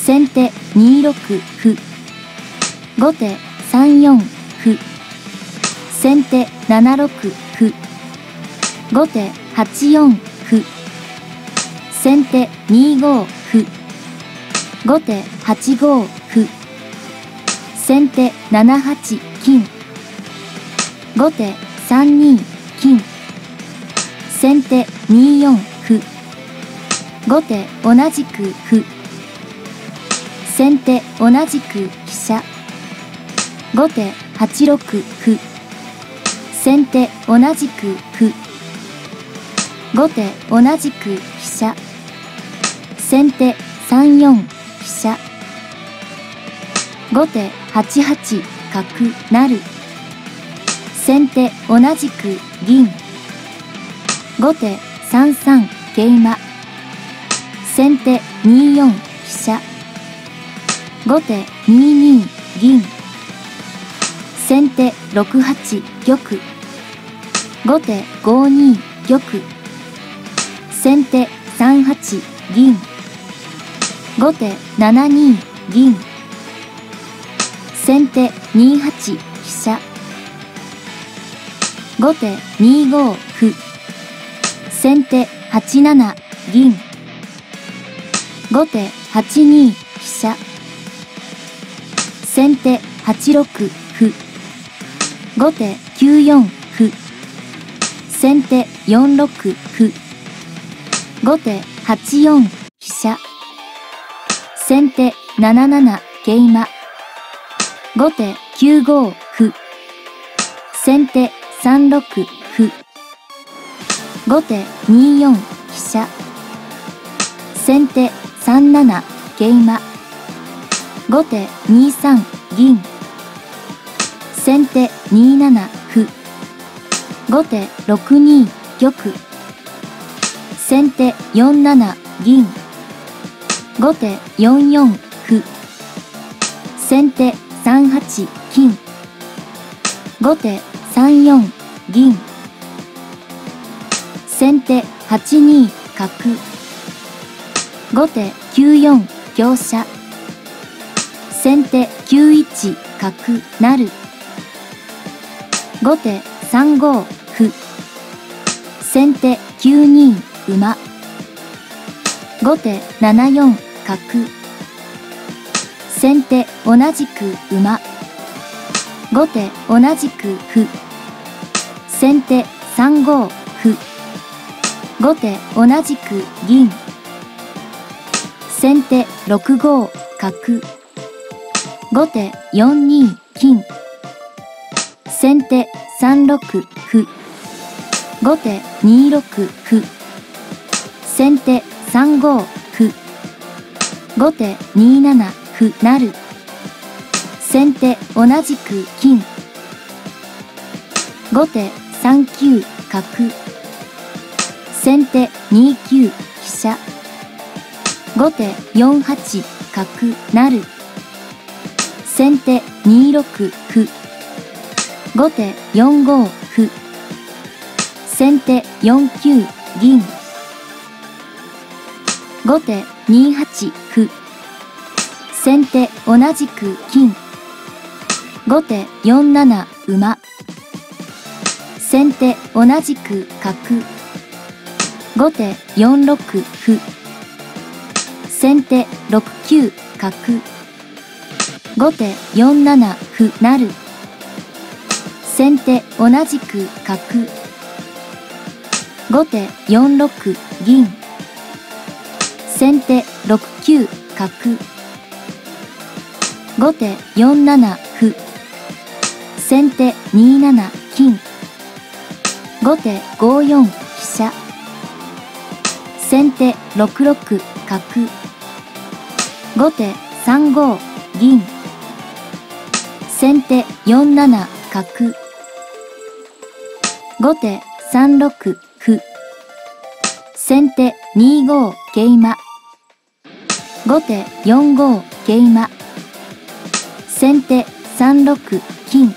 先手2六歩。後手3四歩。先手7六歩。後手8四歩。先手2五歩。後手8五歩。先手7八金。後手3二金。先手2四歩。後手同じく歩。先手同じく飛車。後手8六歩。先手同じく歩。後手同じく飛車。先手3四飛車。後手8八角成。先手同じく銀。後手3三桂馬。先手2四飛車。後手2二銀。先手6八玉。後手5二玉。先手3八銀。後手7二銀。先手2八飛車。後手2五歩。先手8七銀。後手8二飛車。先手8六歩。後手9四歩。先手4六歩。後手8四飛車。先手7七桂馬。後手9五歩。先手3六歩。後手2四飛車。先手3七桂馬。後手2三銀。先手2七歩。後手6二玉。先手4七銀。後手4四歩。先手3八金。後手3四銀。先手8二角。後手9四香車。先手9一角成。後手3五歩。先手9二馬。後手7四角。先手同じく馬。後手同じく歩。先手3五歩。後手同じく銀。先手6五角。後手4二金。先手3六歩。後手2六歩。先手3五歩。後手2七歩成。先手同じく金。後手3九角。先手2九飛車。後手4八角成。先手2六歩。後手4五歩。先手4九銀。後手2八歩。先手同じく金。後手4七馬。先手同じく角。後手4六歩。先手6九角。後手4七歩成。先手同じく角。後手4六銀。先手6九角。後手4七歩。先手2七金。後手5四飛車。先手6六角。後手3五銀。先手4七角。後手3六歩。先手2五桂馬。後手4五桂馬。先手3六金。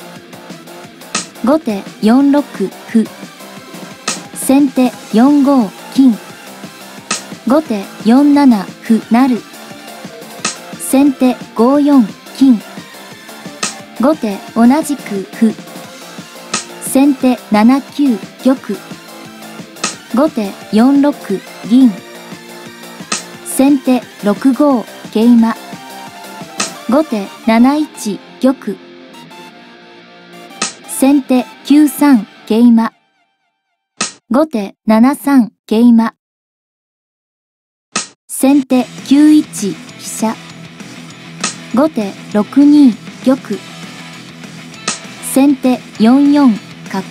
後手4六歩。先手4五金。後手4七歩成。 先手5四金。後手同じく歩。先手7九玉。後手4六銀。先手6五桂馬。後手7一玉。先手9三桂馬。後手7三桂馬。先手9一飛車。後手6二玉。先手4四角。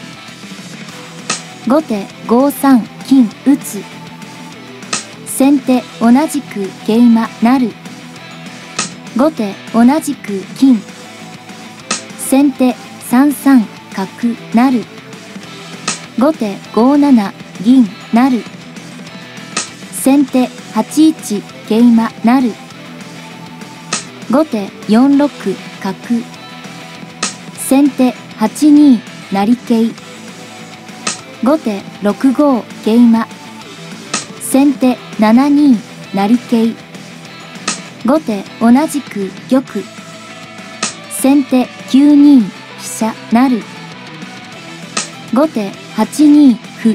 後手5三金打つ。先手同じく桂馬成。後手同じく金。先手3三角成。後手5七銀成。先手8一桂馬成。後手4六角。先手8二成桂。後手6五桂馬。先手7二成桂。後手同じく玉。先手9二飛車成。後手8二歩。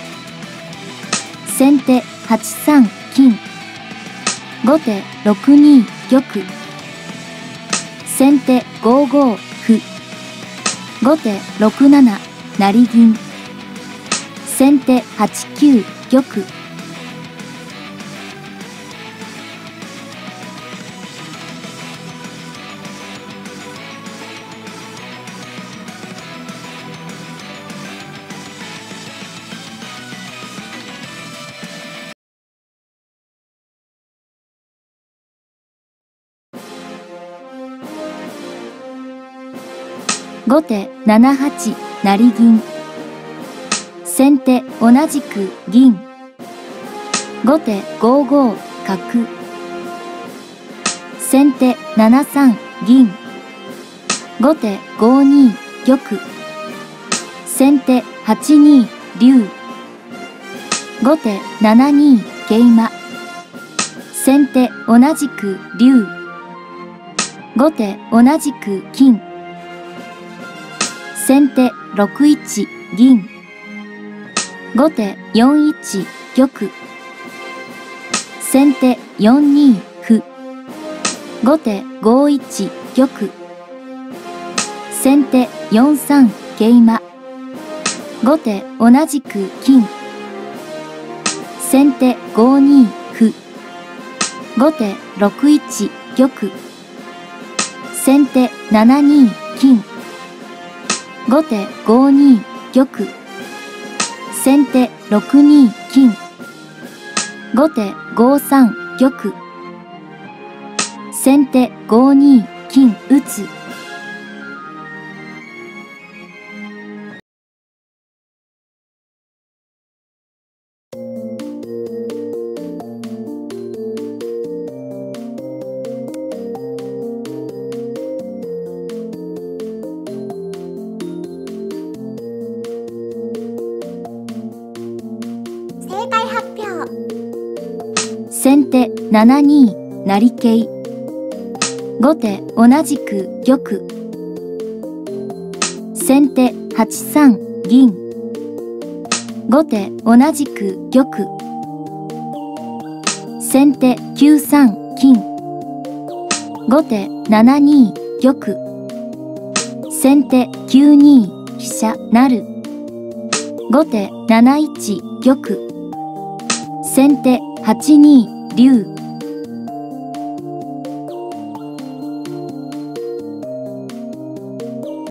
先手8三金。後手6二玉。先手5五歩。後手6七成銀。先手8九玉。後手7八成銀。先手同じく銀。後手5五角。先手7三銀。後手5二玉。先手8二竜。後手7二桂馬。先手同じく竜。後手同じく金。先手6一銀。後手4一玉。先手4二歩。後手5一玉。先手4三桂馬。後手同じく金。先手5二歩。後手6一玉。先手7二金。後手5二玉。先手6二金。後手5三玉。先手5二金打つ。 正解発表。 先手7二成桂。後手同じく玉。先手8三銀。後手同じく玉。先手9三金。後手7二玉。先手9二飛車成。後手7一玉。先手8二竜。